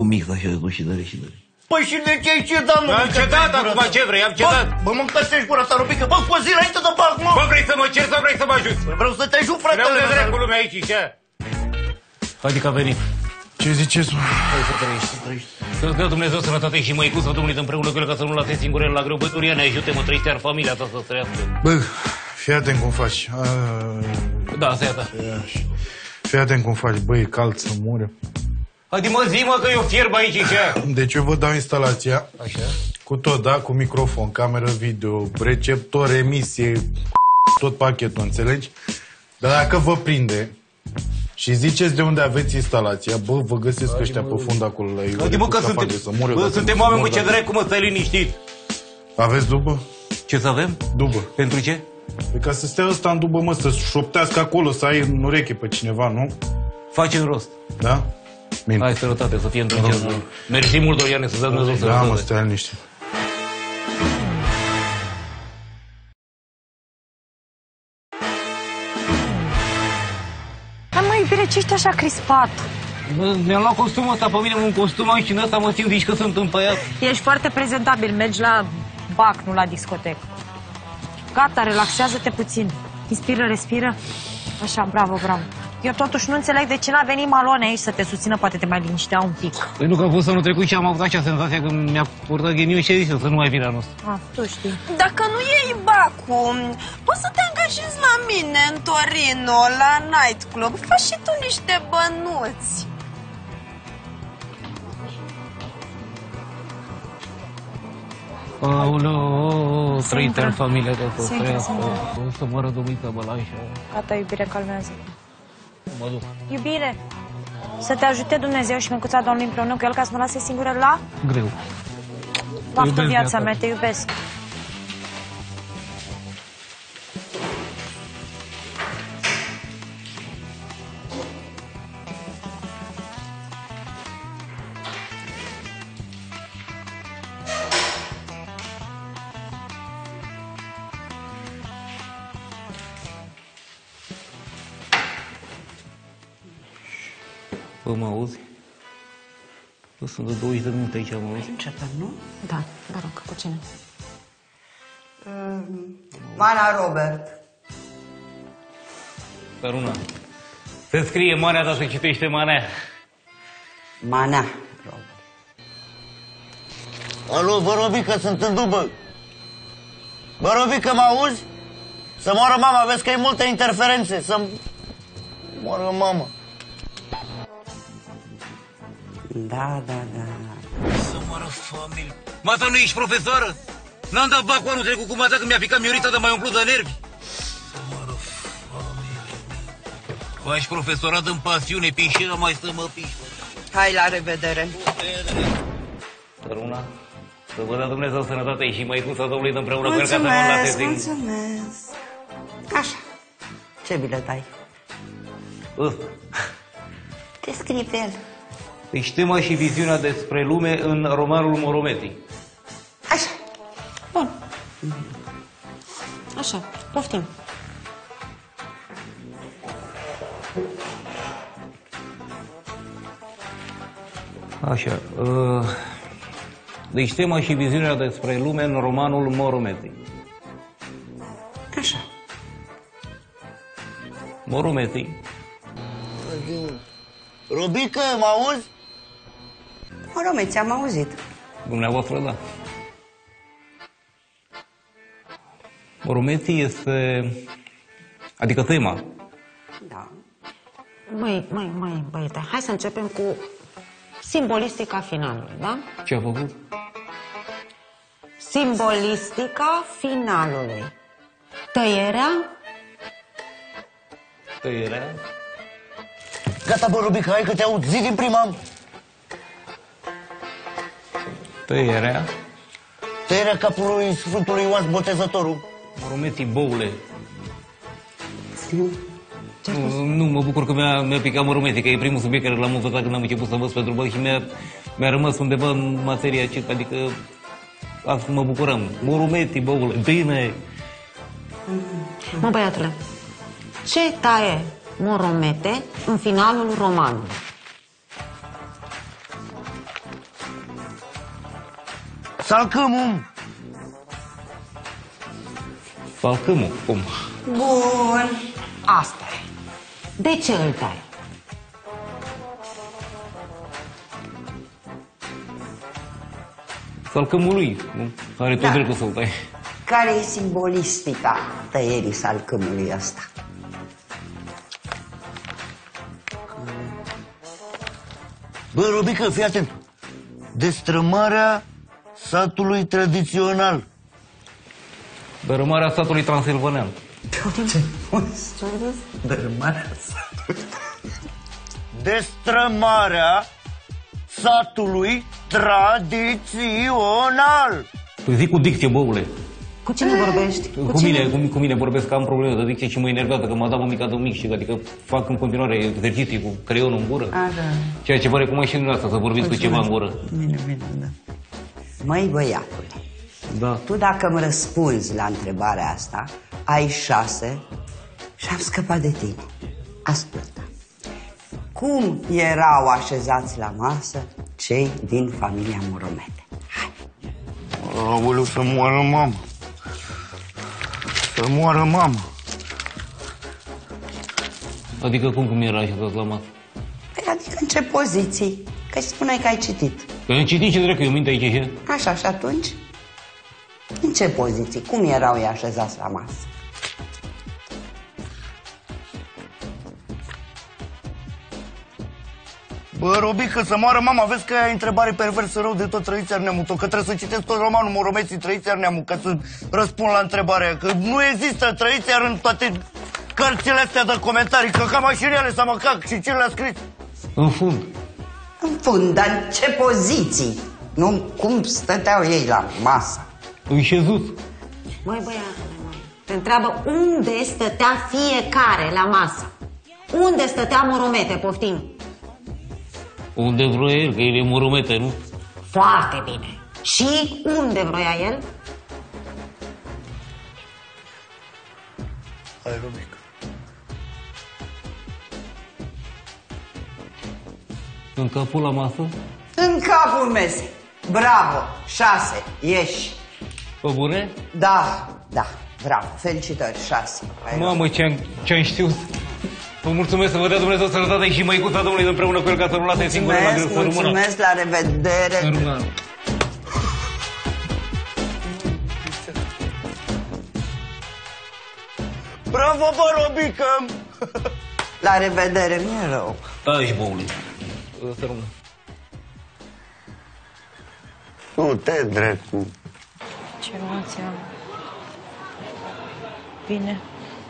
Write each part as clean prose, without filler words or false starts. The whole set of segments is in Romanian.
mix așa cu și dări și dări. Păi și de ce ai cedat, mă? Am cedat, acum ce vrei, am cedat. Bă, mă încăsești gura ta, Rubică. Bă, scozi înainte să fac, mă. Bă, vrei să mă cer sau vrei să mă ajut? Vreau să te ajut, fratele. Vreau de drept cu lumea aici, ce? Adică a venit. Ce ziceți, mă? Hai să trăiești. Să-ți dea Dumnezeu sănătate și măicuța Domnului împreună cu el ca să nu lase singurel la greu. Bă, Doriane, ajute-mă, trăiește iar familia ta să trăiască. Bă, fii atent cum faci. Da, asta e a ta. Fii atent cum faci. Bă, e cald să mure. Haide mă, zi mă că eu fierb aici, ce? Deci eu vă dau instalația. Așa. Cu tot, da? Cu microfon, cameră video, receptor, emisie, tot pachetul, înțelegi? Dar dacă vă prinde și ziceți de unde aveți instalația, bă, vă găsesc ăștia pe fund acolo la Iurie. Haide mă că suntem oameni cu ce drept, cum stai liniștit. Aveți dubă? Ce să avem? Dubă. Pentru ce? Păi ca să stea ăsta în dubă, mă, să șoptească acolo, să ai în ureche pe cineva, nu? Facem rost. Da? Bine. Hai, sănătate, să fie într-un cer. Mersi mult, Doriane, să-ți dea Dumnezeu sănătate. Da, mă, stai liniște. Dar mă, iubire, ce ești așa crispat? Mi-am luat costumul ăsta, pe mine un costum aici și în ăsta mă simt, zici că sunt împăiat. Ești foarte prezentabil, mergi la bac, nu la discotecă. Gata, relaxează-te puțin. Inspiră, respiră. Așa, bravo, bravo. Eu totuși nu înțeleg de ce n-a venit Malone aici să te susțină, poate te mai liniștea un pic. Păi nu, că a fost anul trecut și am avut așa senzația că mi-a purtat gheniu și zis să nu mai vină anul ăsta. Ah, tu știi. Dacă nu iei bacul, poți să te angajezi la mine în Torino, la nightclub. Faci și tu niște bănuți. Aoleu, trăită în familia ta, să trăiască. Singur. O să moară Dumița Bălașa. Gata, iubire, calmează. Mă duc. Iubire, să te ajute Dumnezeu și măicuța Domnului împreună cu el ca să nu lase singură la Greu. baftă viața mea, te iubesc. Bă, mă auzi? Bă, sunt de 20 de minute aici, mă auzi? Începem, nu? Da, vă rog, cu cine? Mana Robert. Dar una. Se scrie Manea, dar se citește Manea. Mana Robert. Alo, bă, Robică, sunt în dubă. Bă, Robică, mă auzi? Să moară mama, vezi că e multe interferențe. Să moară mama. Da. Să moară familie. Mata, nu ești profesoară? N-am dat bacul anul trecut cu mata când mi-a picat miorița de mai umplut de nervi. Să moară familie. Faci profesorat în pasiune, pișeră mai stă mă piși. Hai, la revedere. Dar una, să vă dea Dumnezeu sănătate și măicuța Domnului împreună cu el ca să mă lase singur. Mulțumesc. Așa. Ce bilet ai? Ăsta. Ce scrie pe el? Deci tema și viziunea despre lume în romanul Morometi. Așa. Bun. Așa, poftim. Așa. Deci tema și viziunea despre lume în romanul Morometi. Așa. Morometi. Robică, mă auzi? Morome, ți-am auzit. Dumneavoastră, da. Morometi este... Adică tema. Da. Măi, băiete, hai să începem cu simbolistica finalului, da? Ce a făcut? Simbolistica finalului. Tăierea. Tăierea. Gata, bă, Robică, hai că te aud. Zi din prima. Tăierea. Tăierea capului Sfântului Ioan Botezătorul. Morometi, boule. Nu, mă bucur că mi-a picat Morometi, că e primul subiect care l-am învățat când am început să învăț pentru băi și mi-a rămas undeva în materia aceea, adică asta mă bucuram. Morometi, boule, bine. Mă, băiatule, ce taie Moromete în finalul romanului? Salcâmul. Salcâmul? Cum? Bun. Asta e. De ce îl tai? Salcâmul lui. Nu? Are tot dreptul să-l tai. Care e simbolistica tăierii salcâmului ăsta? Bă, Robică, fii atent. Destrămarea satului tradițional. Dărâmarea satului transilvanean. Destrămarea satului tradițional. Păi zic cu dicție, băule. Cu cine vorbești? Cu mine vorbesc, că am probleme de dicție și mă enervează că m-a dat mămica de mic și adică fac în continuare exerciții cu creionul în gură. Așa. Ceea ce vă recomand și în asta, să vorbiți cu ceva în gură. Bine, da. Măi, băiatule, Da. tu dacă îmi răspunzi la întrebarea asta, ai 6 și am scăpat de tine. Ascultă. Cum erau așezați la masă cei din familia Moromete? Aoleu, să moară mama. Să moară mama. Adică cum era așezat la masă? Adică în ce poziții? Că spuneai că ai citit. Că am citit ce dracu, eu minte aici și... Așa, și atunci? În ce poziții? Cum erau ei așezați la masă? Bă, Robică, să moară mama, vezi că ai întrebare perversă rău de tot trăiți neamul tău, că trebuie să citesc tot romanul Moromeții trăiți neamul ca să răspund la întrebarea, că nu există trăiți în toate cărțile astea de comentarii, că ca mașinile să mă cac și cine le-a scris? În fund. În fund, dar în ce poziții? Nu, cum stăteau ei la masă? Înșezut. Măi, băiatule, măi, te întreabă unde stătea fiecare la masă. Unde stătea Moromete, poftim? Unde vrea el, că el e Moromete, nu? Foarte bine. Și unde vroia el? Hai, Robică. În capul la masă? În capul mesei. Bravo, 6, ieși. Pe bune? Da, bravo, felicitări, 6. Mamă, ce-am știut. Vă mulțumesc, să vă dea Dumnezeu sănătate și măicuța Domnului împreună cu el ca să nu lase singură la greu să rămână. Mulțumesc, la revedere. Să rămână. Bravo, bă, Robică! La revedere, mi-e rău. Taci, băule. Să rămână. Nu te dracu. Ce emoție am. Bine.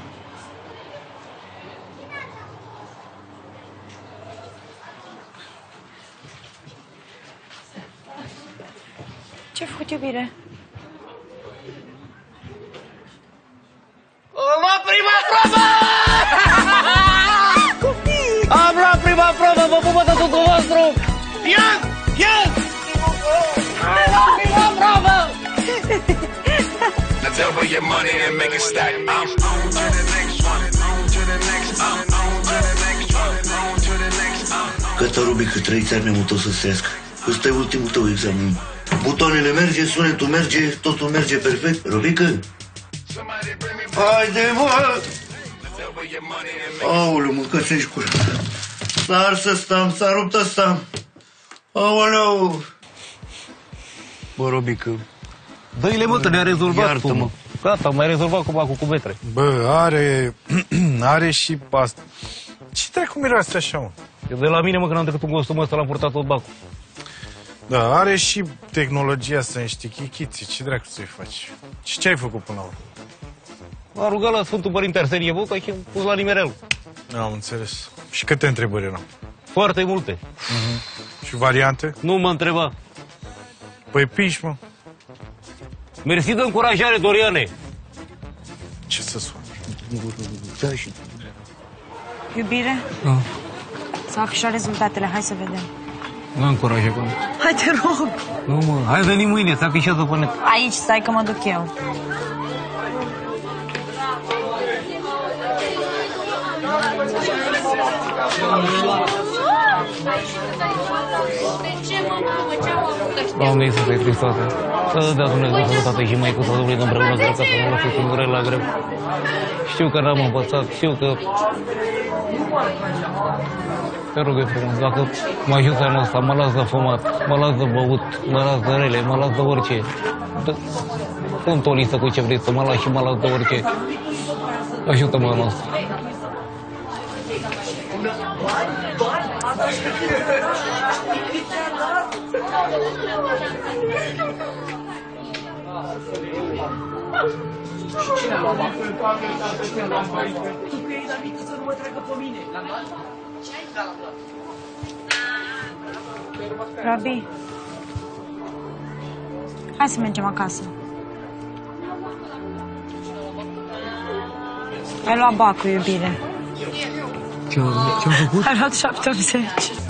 Ce-ai făcut, iubire? Am luat prima probă! Am luat prima probă, vă pupă de totul vostru! Yes! Yes! Am luat prima probă! Now double your money and make it stack. I'm on to the next one, on to the next, I'm on to the next one, on to the next, Gata, Robică, trăiți neamul tău să trăiască. Ăsta e ultimul tău examen. Butoanele merge, sunetul merge, totul merge perfect. Robică? Haide, mă! Aoleu, mâncați-și cură. S-a ars ăsta, s-a rupt ăsta. Aoleu! Bă, Robică, Dă-i-le, mă, că ne-a rezolvat. iartă-mă. Gata, mai rezolvat cu bacul cu betre. Bă, are și pasta. Ce dracu miroase așa, mă? Eu de la mine, mă, că n-am decât un costum ăsta, l-am purtat tot bacul. Da, are și tehnologia să niște chichiții. Ce dracu să-i faci? Și ce ai făcut până la urmă? M-a rugat la Sfântul Părinte Arsenie Boca și am pus la nimerel. Am înțeles. Și câte întrebări erau? Foarte multe. Și variante? Nu mă întreba. Păi piși, mă. Mersi de încurajare, Doriane. Ce să spun? Da, și... Iubire? S-au afișat rezultatele, hai să vedem. Nu am curaj acum. Hai, te rog! Nu, mă, hai veni mâine, să afișează pe net. Aici, stai că mă duc eu. Doamne Iisuse Hristoase, să dea Dumnezeu sănătate și Măicuța Domnului împreună cu ca să nu lăsă singure la greu. Știu că n-am învățat, știu că... Te rog eu frumos, dacă mă ajută anul ăsta, mă las de fumat, mă las de băut, mă las de rele, mă las de orice. Sunt o listă cu ce vrei să mă las și mă las de orice. Ajută-mă anul ăsta. Robi, hai să mergem acasă. Ai luat bacul, iubire. Ce-am făcut? Ai luat 780.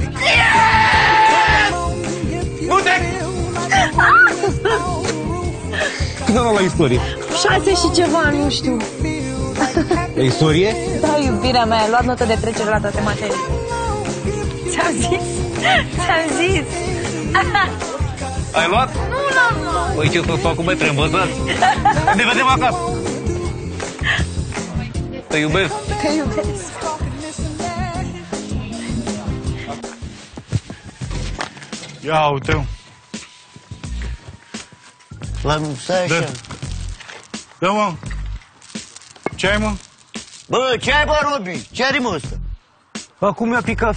Cât am luat la istorie? 6 și ceva, nu știu. La istorie? Da, iubirea mea, ai luat notă de trecere la toate materii. Ți-am zis? Ți-am zis! Ai luat? Nu l-am luat! Păi ce să fac cu metre învățați? Ne vedem acasă! Te iubesc! Te iubesc! Ia uite-o. Stai așa. Dă, mă. Ce ai, mă? Bă, ce ai, bă, Robi? Ce are, mă, ăsta? Acum mi-a picat.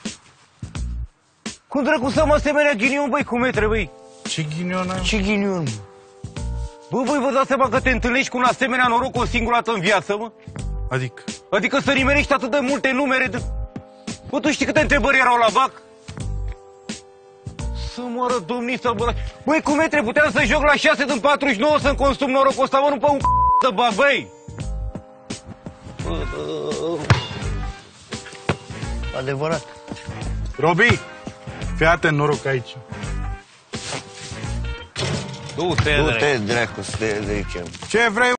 Cum dracu să mă asemenea ghinion, băi, cu metre, băi? Ce ghinion ai? Ce ghinion, mă? Bă, băi, vă dați seama că te întâlnești cu un asemenea noroc o singură dată în viață, mă? Adică? Adică să nimerești atât de multe numere de... Bă, tu știi câte întrebări erau la BAC? Să moară domnița, bă... Băi, cu metre, puteam să joc la 6 din 49 să-mi consum norocul ăsta, mă, nu pe un să bag, băi! Adevărat. Robi, fii atent, noroc aici. Du-te, Du-te, dracu, să te de aici. Ce vrei?